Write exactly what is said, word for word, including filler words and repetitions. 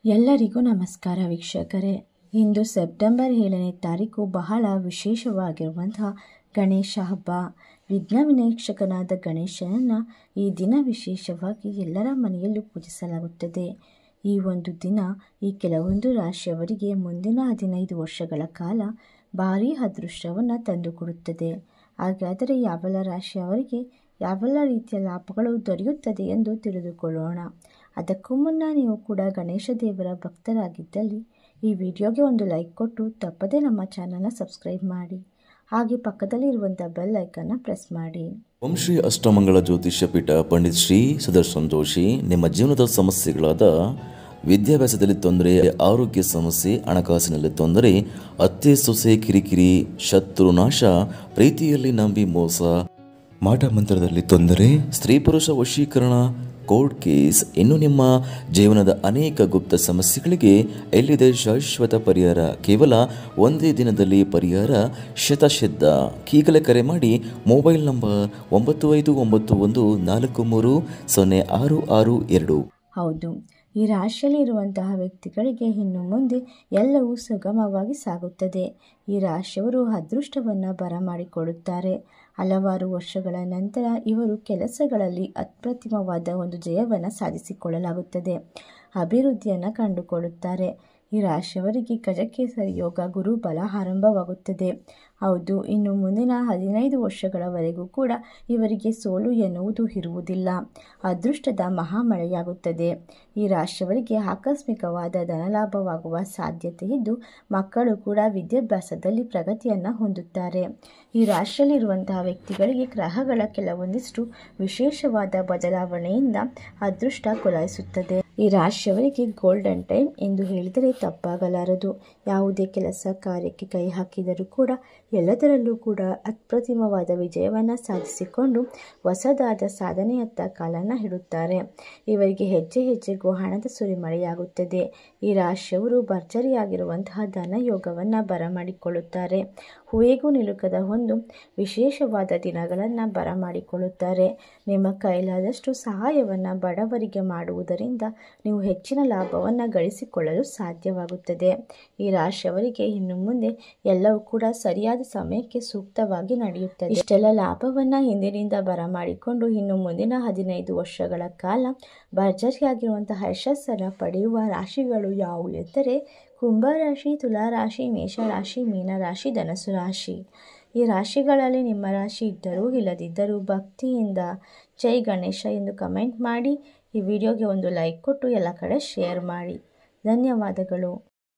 ಎಲ್ಲರಿಗೂ ನಮಸ್ಕಾರ ವೀಕ್ಷಕರೇ. ಇಂದು ಸೆಪ್ಟೆಂಬರ್ ಏಳನೇ ತಾರೀಕು ಬಹಳ ವಿಶೇಷವಾಗಿರುವಂತಹ ಗಣೇಶ ಹಬ್ಬ. ವಿಘ್ನ ವಿನಾಶಕನಾದ ಗಣೇಶನನ್ನು ಈ ದಿನ ವಿಶೇಷವಾಗಿ ಎಲ್ಲರ ಮನೆಯಲ್ಲೂ ಪೂಜಿಸಲಾಗುತ್ತದೆ. ಈ ಒಂದು ದಿನ ಈ ಕೆಲವೊಂದು ರಾಶಿಯವರಿಗೆ ಮುಂದಿನ ಹದಿನೈದು ವರ್ಷಗಳ ಕಾಲ ಭಾರೀ ಅದೃಷ್ಟವನ್ನು ತಂದುಕೊಡುತ್ತದೆ. ಹಾಗಾದರೆ ಯಾವೆಲ್ಲ ರಾಶಿಯವರಿಗೆ ಯಾವೆಲ್ಲ ರೀತಿಯ ಲಾಭಗಳು ದೊರೆಯುತ್ತದೆ ಎಂದು ತಿಳಿದುಕೊಳ್ಳೋಣ. ಅದಕ್ಕೂ ಮುನ್ನ ನೀವು ಕೂಡ ಗಣೇಶ ದೇವರ ಭಕ್ತರಾಗಿದ್ದಲ್ಲಿ ಈ ವಿಡಿಯೋಗೆ ಒಂದು ಲೈಕ್ ಕೊಟ್ಟು ತಪ್ಪದೇ ನಮ್ಮ ಚಾನಲ್ನ ಸಬ್ಸ್ಕ್ರೈಬ್ ಮಾಡಿ. ಹಾಗೆ ಪಕ್ಕದಲ್ಲಿ ಇರುವಂಥ ಬೆಲ್ ಐಕನ್ನ ಪ್ರೆಸ್ ಮಾಡಿ. ಓಂ ಶ್ರೀ ಅಷ್ಟಮಂಗಳ ಜ್ಯೋತಿಷ್ಯ ಪೀಠ ಪಂಡಿತ್ ಶ್ರೀ ಸುದರ್ಶನ್ ಜೋಶಿ. ನಿಮ್ಮ ಜೀವನದ ಸಮಸ್ಯೆಗಳಾದ ವಿದ್ಯಾಭ್ಯಾಸದಲ್ಲಿ ತೊಂದರೆ, ಆರೋಗ್ಯ ಸಮಸ್ಯೆ, ಹಣಕಾಸಿನಲ್ಲಿ ತೊಂದರೆ, ಅತ್ತೆ ಸೊಸೆ ಕಿರಿಕಿರಿ, ಶತ್ರುನಾಶ, ಪ್ರೀತಿಯಲ್ಲಿ ನಂಬಿ ಮೋಸ, ಮಾಟ ಮಂತ್ರದಲ್ಲಿ ತೊಂದರೆ, ಸ್ತ್ರೀ ಪುರುಷ ವಶೀಕರಣ, ಕೋರ್ಟ್ ಕೇಸ್, ಇನ್ನು ನಿಮ್ಮ ಜೀವನದ ಅನೇಕ ಗುಪ್ತ ಸಮಸ್ಯೆಗಳಿಗೆ ಎಲ್ಲಿದೆ ಶಾಶ್ವತ ಪರಿಹಾರ. ಕೇವಲ ಒಂದೇ ದಿನದಲ್ಲಿ ಪರಿಹಾರ ಶತಸಿದ್ಧ. ಈಗಲೇ ಕರೆ ಮಾಡಿ ಮೊಬೈಲ್ ನಂಬರ್ ಒಂಬತ್ತು ಐದು ಒಂಬತ್ತು ಒಂದು ನಾಲ್ಕು ಮೂರು ಸೊನ್ನೆ ಆರು ಆರು ಎರಡು. ಹೌದು, ಈ ರಾಶಿಯಲ್ಲಿ ಇರುವಂತಹ ವ್ಯಕ್ತಿಗಳಿಗೆ ಇನ್ನು ಮುಂದೆ ಎಲ್ಲವೂ ಸುಗಮವಾಗಿ ಸಾಗುತ್ತದೆ. ಈ ರಾಶಿಯವರು ಅದೃಷ್ಟವನ್ನು ಬರಮಾಡಿಕೊಡುತ್ತಾರೆ. ಹಲವಾರು ವರ್ಷಗಳ ನಂತರ ಇವರು ಕೆಲಸಗಳಲ್ಲಿ ಅಪ್ರತಿಮವಾದ ಒಂದು ಜಯವನ್ನು ಸಾಧಿಸಿಕೊಳ್ಳಲಾಗುತ್ತದೆ. ಅಭಿವೃದ್ಧಿಯನ್ನು ಕಂಡುಕೊಳ್ಳುತ್ತಾರೆ. ಈ ರಾಶಿಯವರಿಗೆ ಗಜಕೇಸರಿ ಯೋಗ ಗುರು ಬಲ ಆರಂಭವಾಗುತ್ತದೆ. ಹೌದು, ಇನ್ನು ಮುಂದಿನ ಹದಿನೈದು ವರ್ಷಗಳವರೆಗೂ ಕೂಡ ಇವರಿಗೆ ಸೋಲು ಎನ್ನುವುದು ಇರುವುದಿಲ್ಲ. ಅದೃಷ್ಟದ ಮಹಾಮಳೆಯಾಗುತ್ತದೆ. ಈ ರಾಶಿಯವರಿಗೆ ಆಕಸ್ಮಿಕವಾದ ಧನಲಾಭವಾಗುವ ಸಾಧ್ಯತೆ ಇದ್ದು ಮಕ್ಕಳು ಕೂಡ ವಿದ್ಯಾಭ್ಯಾಸದಲ್ಲಿ ಪ್ರಗತಿಯನ್ನು ಹೊಂದುತ್ತಾರೆ. ಈ ರಾಶಿಯಲ್ಲಿರುವಂತಹ ವ್ಯಕ್ತಿಗಳಿಗೆ ಗ್ರಹಗಳ ಕೆಲವೊಂದಿಷ್ಟು ವಿಶೇಷವಾದ ಬದಲಾವಣೆಯಿಂದ ಅದೃಷ್ಟ ಕುಲಾಯಿಸುತ್ತದೆ. ಈ ರಾಶಿಯವರಿಗೆ ಗೋಲ್ಡನ್ ಟೈಮ್ ಎಂದು ಹೇಳಿದರೆ ತಪ್ಪಾಗಲಾರದು. ಯಾವುದೇ ಕೆಲಸ ಕಾರ್ಯಕ್ಕೆ ಕೈ ಹಾಕಿದರೂ ಕೂಡ ಎಲ್ಲದರಲ್ಲೂ ಕೂಡ ಅಪ್ರತಿಮವಾದ ವಿಜಯವನ್ನು ಸಾಧಿಸಿಕೊಂಡು ಹೊಸದಾದ ಸಾಧನೆಯತ್ತ ಕಾಲನ್ನು ಇಡುತ್ತಾರೆ. ಇವರಿಗೆ ಹೆಜ್ಜೆ ಹೆಜ್ಜೆಗೂ ಹಣದ ಸುರಿಮಳೆಯಾಗುತ್ತದೆ. ಈ ರಾಶಿಯವರು ಭರ್ಜರಿಯಾಗಿರುವಂತಹ ಧನಯೋಗವನ್ನು ಬರಮಾಡಿಕೊಳ್ಳುತ್ತಾರೆ. ಹೂವಿಗೂ ನಿಲುಕದ ಒಂದು ವಿಶೇಷವಾದ ದಿನಗಳನ್ನು ಬರಮಾಡಿಕೊಳ್ಳುತ್ತಾರೆ. ನಿಮ್ಮ ಕೈಲಾದಷ್ಟು ಸಹಾಯವನ್ನು ಬಡವರಿಗೆ ಮಾಡುವುದರಿಂದ ನೀವು ಹೆಚ್ಚಿನ ಲಾಭವನ್ನು ಗಳಿಸಿಕೊಳ್ಳಲು ಸಾಧ್ಯವಾಗುತ್ತದೆ. ಈ ರಾಶಿಯವರಿಗೆ ಇನ್ನು ಮುಂದೆ ಎಲ್ಲವೂ ಕೂಡ ಸರಿಯಾದ ಸಮಯಕ್ಕೆ ಸೂಕ್ತವಾಗಿ ನಡೆಯುತ್ತದೆ. ಇಷ್ಟೆಲ್ಲ ಲಾಭವನ್ನು ಹಿಂದಿನಿಂದ ಬರಮಾಡಿಕೊಂಡು ಇನ್ನು ಮುಂದಿನ ಹದಿನೈದು ವರ್ಷಗಳ ಕಾಲ ಭರ್ಜರಿಯಾಗಿರುವಂತಹ ಯಶಸ್ಸನ್ನು ಪಡೆಯುವ ರಾಶಿಗಳು ಯಾವುವು ಎಂದರೆ ಕುಂಭರಾಶಿ, ತುಲಾರಾಶಿ, ಮೇಷರಾಶಿ, ಮೀನರಾಶಿ, ಧನಸ್ಸು ರಾಶಿ. ಈ ರಾಶಿಗಳಲ್ಲಿ ನಿಮ್ಮ ರಾಶಿ ಇದ್ದರೂ ಇಲ್ಲದಿದ್ದರೂ ಭಕ್ತಿಯಿಂದ ಜೈ ಗಣೇಶ ಎಂದು ಕಮೆಂಟ್ ಮಾಡಿ. ಈ ವಿಡಿಯೋಗೆ ಒಂದು ಲೈಕ್ ಕೊಟ್ಟು ಎಲ್ಲ ಕಡೆ ಶೇರ್ ಮಾಡಿ. ಧನ್ಯವಾದಗಳು.